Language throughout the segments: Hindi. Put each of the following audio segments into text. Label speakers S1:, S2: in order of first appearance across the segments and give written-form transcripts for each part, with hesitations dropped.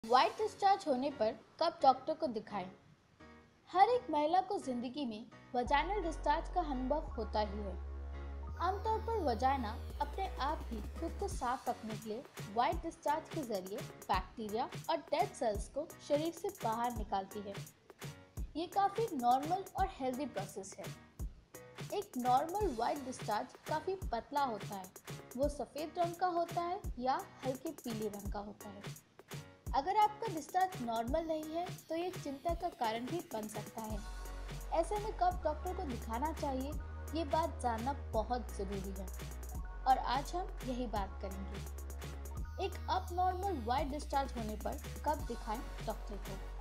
S1: व्हाइट डिस्चार्ज होने पर कब डॉक्टर को दिखाएं? हर एक महिला को जिंदगी में वजाइनल डिस्चार्ज का अनुभव होता ही है। आमतौर पर वजाइना अपने आप ही खुद को साफ रखने के लिए व्हाइट डिस्चार्ज के जरिए बैक्टीरिया और डेड सेल्स को शरीर से बाहर निकालती है। ये काफी नॉर्मल और हेल्दी प्रोसेस है। एक नॉर्मल व्हाइट डिस्चार्ज काफी पतला होता है। वो सफेद रंग का होता है या हल्के पीले रंग का होता है। अगर आपका डिस्चार्ज नॉर्मल नहीं है तो ये चिंता का कारण भी बन सकता है। ऐसे में कब डॉक्टर को दिखाना चाहिए, ये बात जानना बहुत ज़रूरी है और आज हम यही बात करेंगे। एक अबनॉर्मल व्हाइट डिस्चार्ज होने पर कब दिखाएं डॉक्टर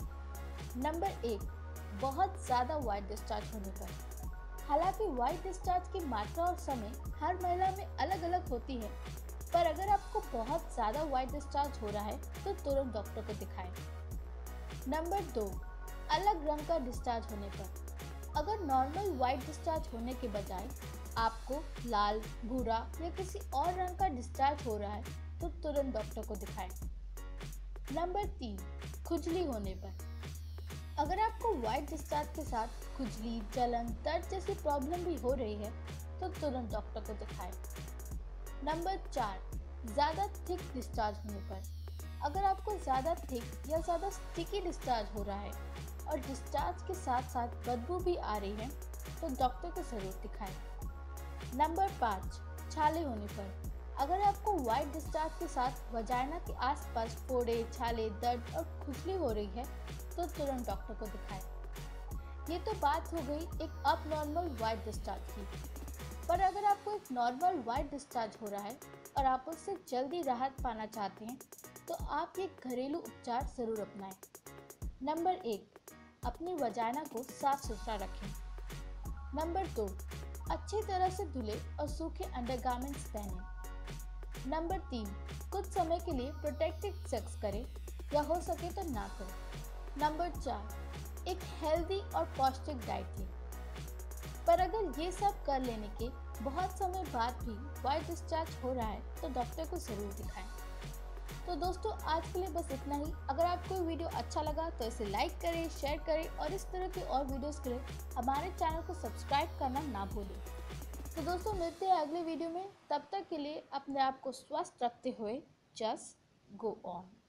S1: को? नंबर 1, बहुत ज़्यादा व्हाइट डिस्चार्ज होने पर। हालांकि व्हाइट डिस्चार्ज की मात्रा और समय हर महिला में अलग अलग होती है, पर अगर आपको बहुत ज़्यादा व्हाइट डिस्चार्ज हो रहा है तो तुरंत डॉक्टर को दिखाएं। नंबर 2, अलग रंग का डिस्चार्ज होने पर। अगर नॉर्मल व्हाइट डिस्चार्ज होने के बजाय आपको लाल, भूरा या किसी और रंग का डिस्चार्ज हो रहा है तो तुरंत डॉक्टर को दिखाएं। नंबर 3, खुजली होने पर। अगर आपको व्हाइट डिस्चार्ज के साथ खुजली, जलन, दर्द जैसी प्रॉब्लम भी हो रही है तो तुरंत डॉक्टर को दिखाएं। नंबर 4, ज़्यादा थिक डिस्चार्ज होने पर। अगर आपको ज़्यादा थिक या ज़्यादा स्टिकी डिस्चार्ज हो रहा है और डिस्चार्ज के साथ साथ बदबू भी आ रही है तो डॉक्टर को ज़रूर दिखाएं। नंबर 5, छाले होने पर। अगर आपको व्हाइट डिस्चार्ज के साथ वजाइना के आसपास फोड़े, छाले, दर्द और खुजली हो रही है तो तुरंत डॉक्टर को दिखाएं। ये तो बात हो गई एक अबनॉर्मल व्हाइट डिस्चार्ज की, पर अगर आपको एक नॉर्मल व्हाइट डिस्चार्ज हो रहा है और आप उससे जल्दी राहत पाना चाहते हैं तो आप ये घरेलू उपचार ज़रूर अपनाएं। नंबर 1, अपनी वजाइना को साफ सुथरा रखें। नंबर 2, अच्छी तरह से धुले और सूखे अंडरगारमेंट्स पहनें। नंबर 3, कुछ समय के लिए प्रोटेक्टिव सेक्स करें या हो सके तो ना करें। नंबर 4, एक हेल्दी और पौष्टिक डाइट लें। पर अगर ये सब कर लेने के बहुत समय बाद भी व्हाइट डिस्चार्ज हो रहा है तो डॉक्टर को ज़रूर दिखाएं। तो दोस्तों, आज के लिए बस इतना ही। अगर आपको ये वीडियो अच्छा लगा तो इसे लाइक करें, शेयर करें और इस तरह की और वीडियोस के लिए हमारे चैनल को सब्सक्राइब करना ना भूलें। तो दोस्तों, मिलते हैं अगले वीडियो में। तब तक के लिए अपने आप को स्वस्थ रखते हुए जस्ट गो ऑन।